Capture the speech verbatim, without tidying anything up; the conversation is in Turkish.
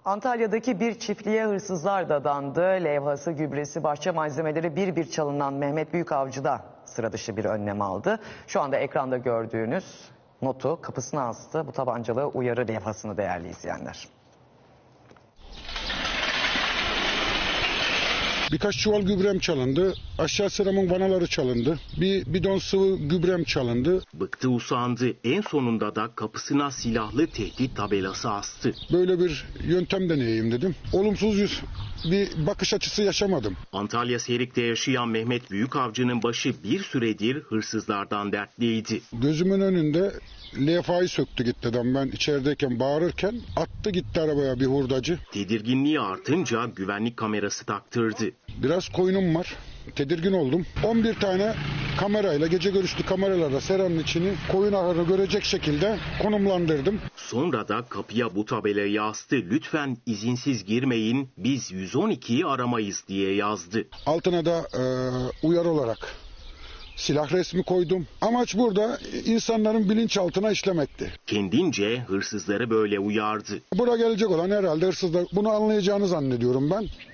Antalya'daki bir çiftliğe hırsızlar dadandı. Levhası, gübresi, bahçe malzemeleri bir bir çalınan Mehmet Büyükavcı da sıra dışı bir önlem aldı. Şu anda ekranda gördüğünüz notu kapısına astı. Bu tabancalı uyarı levhasını değerli izleyenler. Birkaç çuval gübrem çalındı. Aşağı sıramın vanaları çalındı. Bir bidon sıvı gübrem çalındı. Bıktı usandı. En sonunda da kapısına silahlı tehdit tabelası astı. Böyle bir yöntem deneyeyim dedim. Olumsuz yüz bir bakış açısı yaşamadım. Antalya Serik'te yaşayan Mehmet Büyükavcı'nın başı bir süredir hırsızlardan dertliydi. Gözümün önünde levhayı söktü gitti adam, ben içerideyken bağırırken attı gitti arabaya bir hurdacı. Tedirginliği artınca güvenlik kamerası taktırdı. Biraz koyunum var. Tedirgin oldum. on bir tane kamerayla, gece görüşlü kameralarla seranın içini koyun ahırını görecek şekilde konumlandırdım. Sonra da kapıya bu tabelayı astı. Lütfen izinsiz girmeyin, biz yüz on ikiyi aramayız diye yazdı. Altına da e, uyarı olarak silah resmi koydum. Amaç burada insanların bilinçaltına işlemekti. Kendince hırsızları böyle uyardı. Buraya gelecek olan herhalde hırsızlar bunu anlayacağını zannediyorum ben.